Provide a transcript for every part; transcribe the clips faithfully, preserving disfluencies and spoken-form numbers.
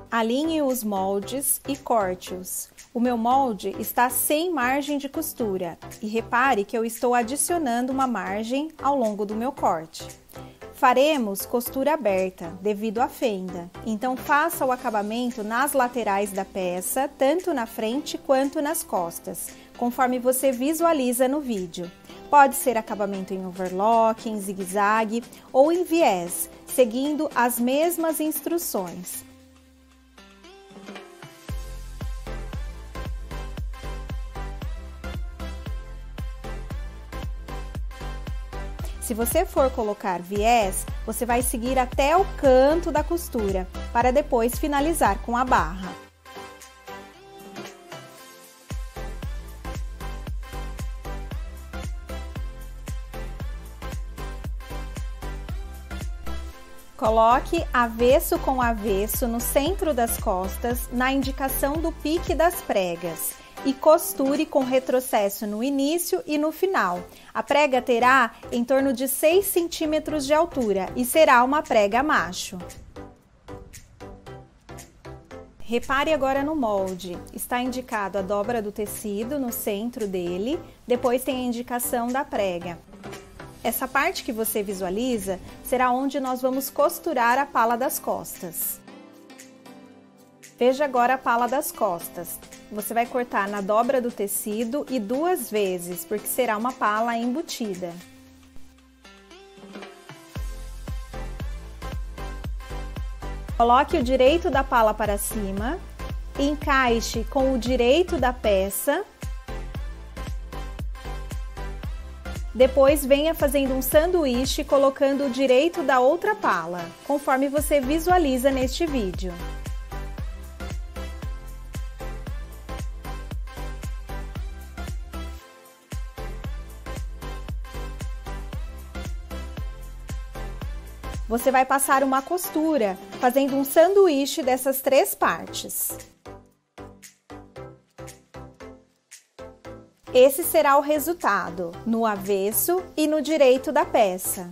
alinhe os moldes e corte-os. O meu molde está sem margem de costura e repare que eu estou adicionando uma margem ao longo do meu corte. Faremos costura aberta devido à fenda, então faça o acabamento nas laterais da peça, tanto na frente quanto nas costas, conforme você visualiza no vídeo. Pode ser acabamento em overlock, em zigue-zague ou em viés, seguindo as mesmas instruções. Se você for colocar viés, você vai seguir até o canto da costura, para depois finalizar com a barra. Coloque avesso com avesso no centro das costas, na indicação do pique das pregas. E costure com retrocesso no início e no final. A prega terá em torno de seis centímetros de altura e será uma prega macho. Repare agora no molde. Está indicado a dobra do tecido no centro dele, depois tem a indicação da prega. Essa parte que você visualiza será onde nós vamos costurar a pala das costas. Veja agora a pala das costas. Você vai cortar na dobra do tecido e duas vezes, porque será uma pala embutida. Coloque o direito da pala para cima, encaixe com o direito da peça. Depois venha fazendo um sanduíche colocando o direito da outra pala, conforme você visualiza neste vídeo. Você vai passar uma costura, fazendo um sanduíche dessas três partes. Esse será o resultado, no avesso e no direito da peça.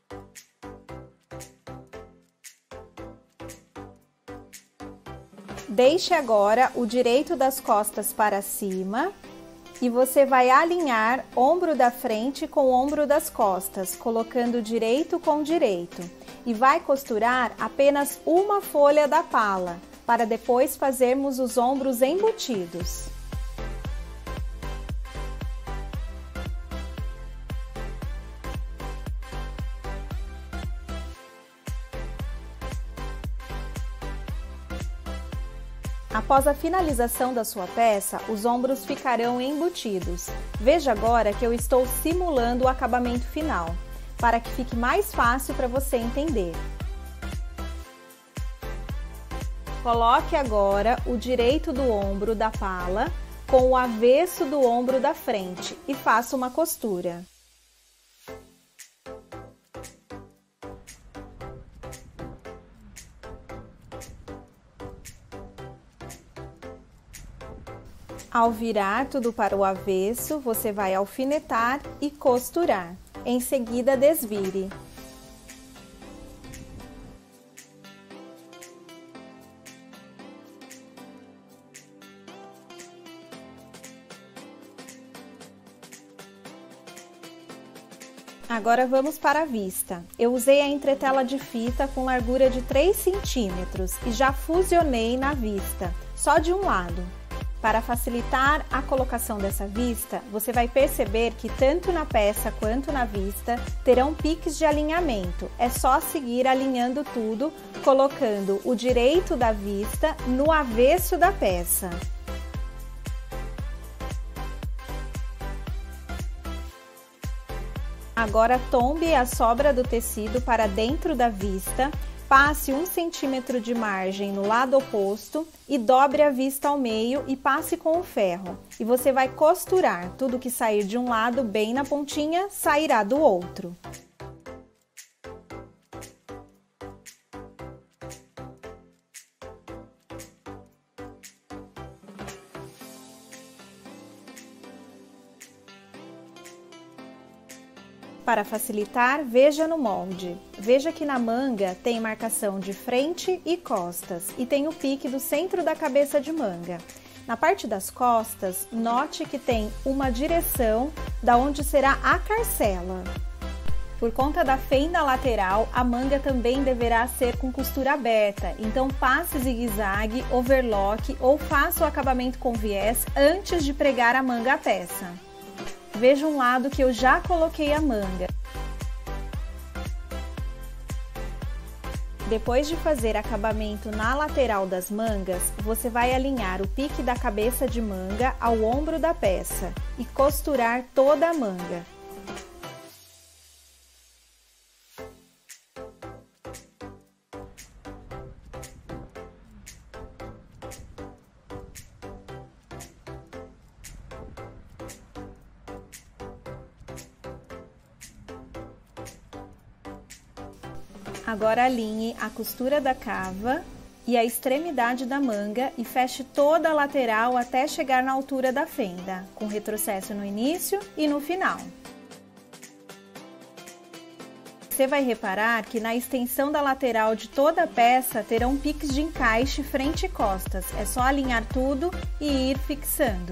Deixe agora o direito das costas para cima e você vai alinhar ombro da frente com ombro das costas, colocando direito com direito. E vai costurar apenas uma folha da pala, para depois fazermos os ombros embutidos. Após a finalização da sua peça, os ombros ficarão embutidos. Veja agora que eu estou simulando o acabamento final, para que fique mais fácil para você entender. Coloque agora o direito do ombro da pala com o avesso do ombro da frente e faça uma costura. Ao virar tudo para o avesso, você vai alfinetar e costurar. Em seguida, desvire. Agora vamos para a vista. Eu usei a entretela de fita com largura de três centímetros e já fusionei na vista, só de um lado. Para facilitar a colocação dessa vista, você vai perceber que tanto na peça quanto na vista terão piques de alinhamento. É só seguir alinhando tudo, colocando o direito da vista no avesso da peça. Agora tombe a sobra do tecido para dentro da vista, passe um centímetro de margem no lado oposto e dobre a vista ao meio e passe com o ferro. E você vai costurar, tudo que sair de um lado bem na pontinha, sairá do outro. Para facilitar, veja no molde. Veja que na manga tem marcação de frente e costas e tem o pique do centro da cabeça de manga. Na parte das costas, note que tem uma direção da onde será a carcela. Por conta da fenda lateral, a manga também deverá ser com costura aberta, então passe zigue-zague, overlock ou faça o acabamento com viés antes de pregar a manga à peça. Veja um lado que eu já coloquei a manga. Depois de fazer acabamento na lateral das mangas, você vai alinhar o pique da cabeça de manga ao ombro da peça e costurar toda a manga. Agora alinhe a costura da cava e a extremidade da manga e feche toda a lateral até chegar na altura da fenda, com retrocesso no início e no final. Você vai reparar que na extensão da lateral de toda a peça terão piques de encaixe frente e costas. É só alinhar tudo e ir fixando.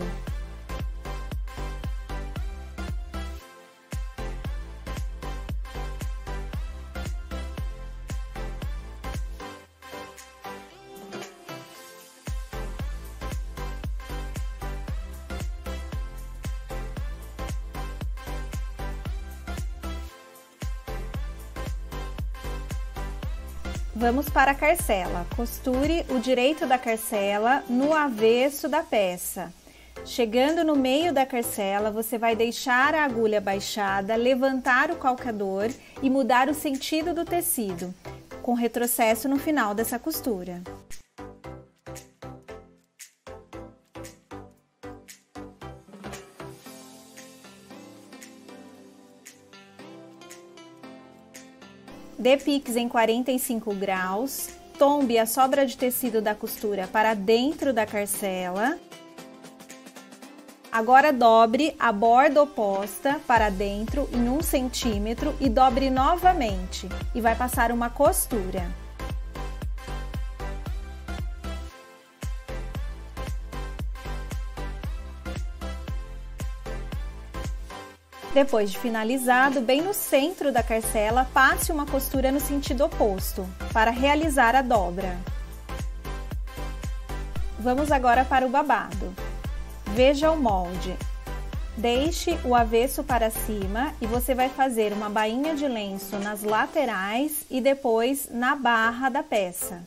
Vamos para a carcela. Costure o direito da carcela no avesso da peça. Chegando no meio da carcela, você vai deixar a agulha baixada, levantar o calcador e mudar o sentido do tecido, com retrocesso no final dessa costura. Dê piques em quarenta e cinco graus, tombe a sobra de tecido da costura para dentro da carcela. Agora dobre a borda oposta para dentro em um centímetro e dobre novamente e vai passar uma costura. Depois de finalizado, bem no centro da carcela, passe uma costura no sentido oposto, para realizar a dobra. Vamos agora para o babado. Veja o molde. Deixe o avesso para cima e você vai fazer uma bainha de lenço nas laterais e depois na barra da peça.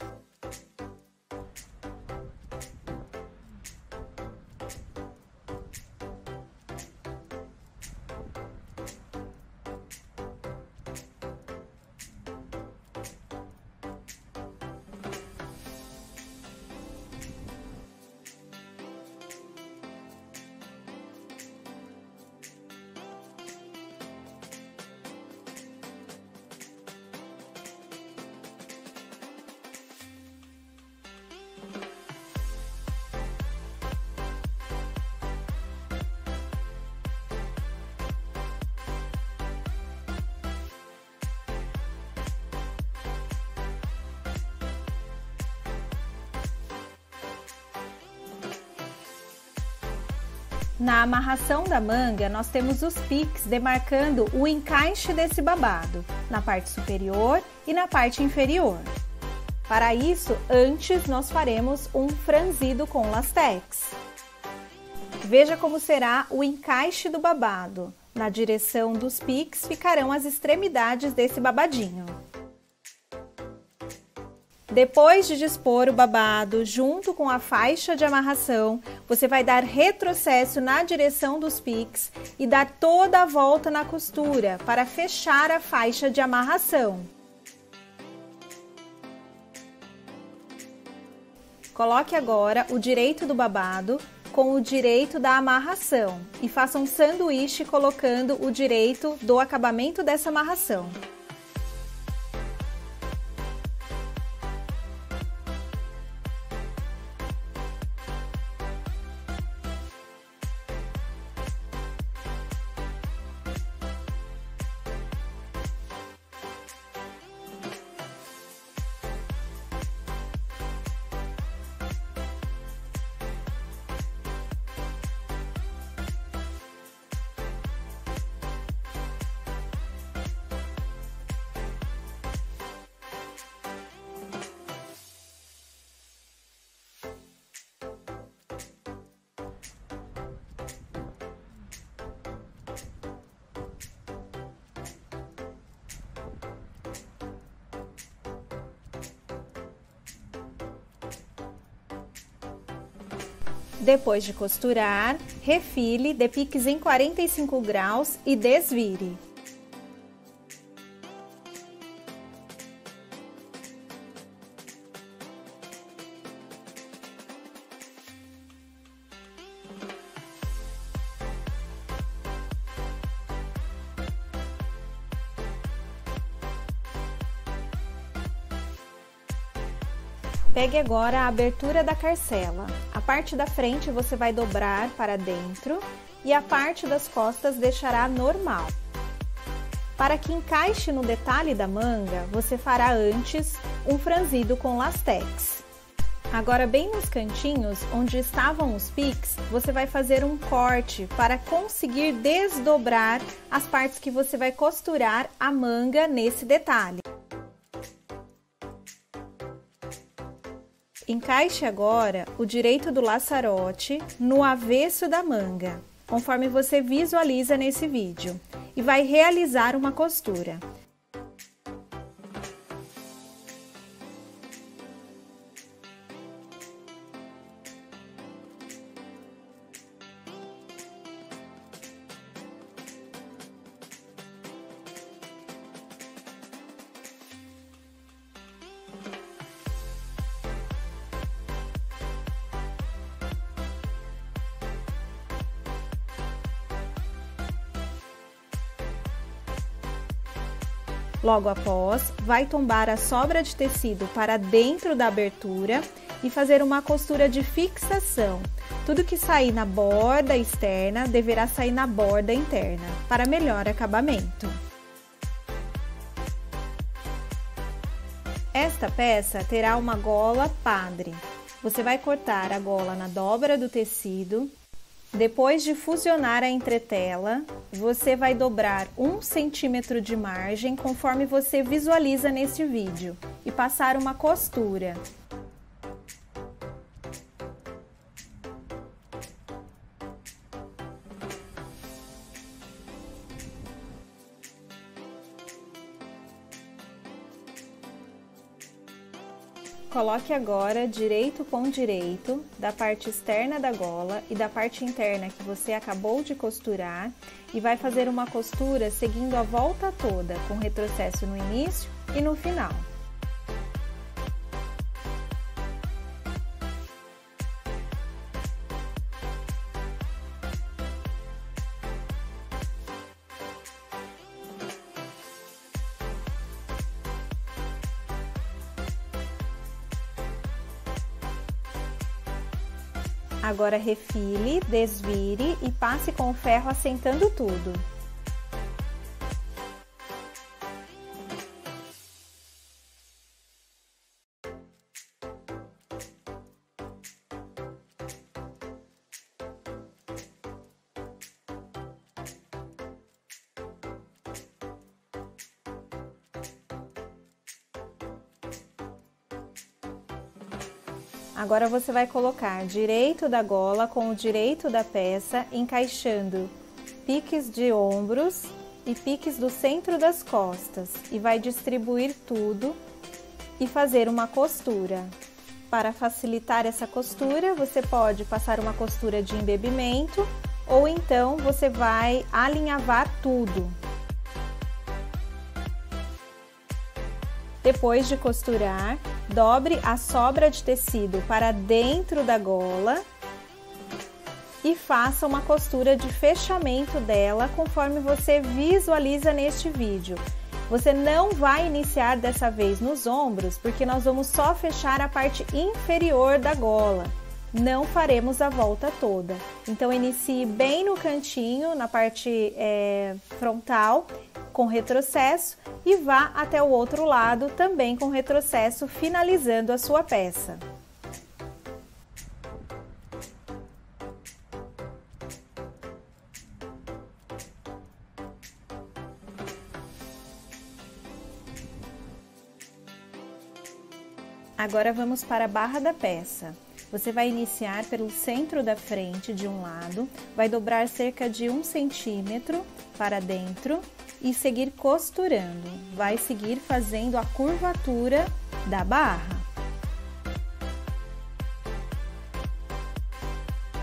Na amarração da manga, nós temos os piques demarcando o encaixe desse babado, na parte superior e na parte inferior. Para isso, antes nós faremos um franzido com lastex. Veja como será o encaixe do babado. Na direção dos piques ficarão as extremidades desse babadinho. Depois de dispor o babado junto com a faixa de amarração, você vai dar retrocesso na direção dos piques e dar toda a volta na costura para fechar a faixa de amarração. Coloque agora o direito do babado com o direito da amarração e faça um sanduíche colocando o direito do acabamento dessa amarração. Depois de costurar, refile, dê piques em quarenta e cinco graus e desvire. Pegue agora a abertura da carcela. A parte da frente você vai dobrar para dentro e a parte das costas deixará normal. Para que encaixe no detalhe da manga, você fará antes um franzido com lastex. Agora, bem nos cantinhos, onde estavam os piques, você vai fazer um corte para conseguir desdobrar as partes que você vai costurar a manga nesse detalhe. Encaixe agora o direito do laçarote no avesso da manga, conforme você visualiza nesse vídeo, e vai realizar uma costura. Logo após, vai tombar a sobra de tecido para dentro da abertura e fazer uma costura de fixação. Tudo que sair na borda externa deverá sair na borda interna, para melhor acabamento. Esta peça terá uma gola padre. Você vai cortar a gola na dobra do tecido. Depois de fusionar a entretela, você vai dobrar um centímetro de margem, conforme você visualiza neste vídeo, e passar uma costura. Coloque agora direito com direito da parte externa da gola e da parte interna que você acabou de costurar e vai fazer uma costura seguindo a volta toda, com retrocesso no início e no final. Agora refile, desvire e passe com o ferro assentando tudo. Agora você vai colocar direito da gola com o direito da peça, encaixando piques de ombros e piques do centro das costas, e vai distribuir tudo e fazer uma costura. Para facilitar essa costura, você pode passar uma costura de embebimento ou então você vai alinhavar tudo. Depois de costurar, dobre a sobra de tecido para dentro da gola e faça uma costura de fechamento dela, conforme você visualiza neste vídeo. Você não vai iniciar dessa vez nos ombros, porque nós vamos só fechar a parte inferior da gola. Não faremos a volta toda. Então, inicie bem no cantinho, na parte é, frontal, com retrocesso, e vá até o outro lado também com retrocesso, finalizando a sua peça. Agora vamos para a barra da peça. Você vai iniciar pelo centro da frente de um lado, vai dobrar cerca de um centímetro para dentro e seguir costurando. Vai seguir fazendo a curvatura da barra.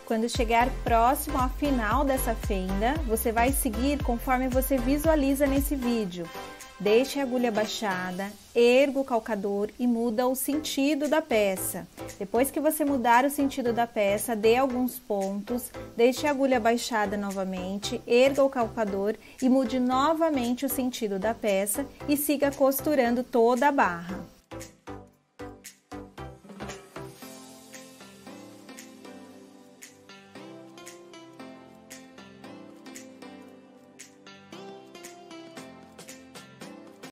Quando chegar próximo ao final dessa fenda, você vai seguir conforme você visualiza nesse vídeo. Deixe a agulha baixada, erga o calcador e muda o sentido da peça. Depois que você mudar o sentido da peça, dê alguns pontos, deixe a agulha baixada novamente, erga o calcador e mude novamente o sentido da peça e siga costurando toda a barra.